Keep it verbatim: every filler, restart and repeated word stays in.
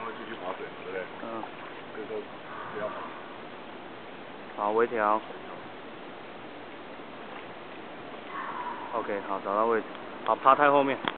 会继续划水，对不对？ 嗯。 所以说不要划。 好，微调。OK， 好，找到位置。好，趴太后面。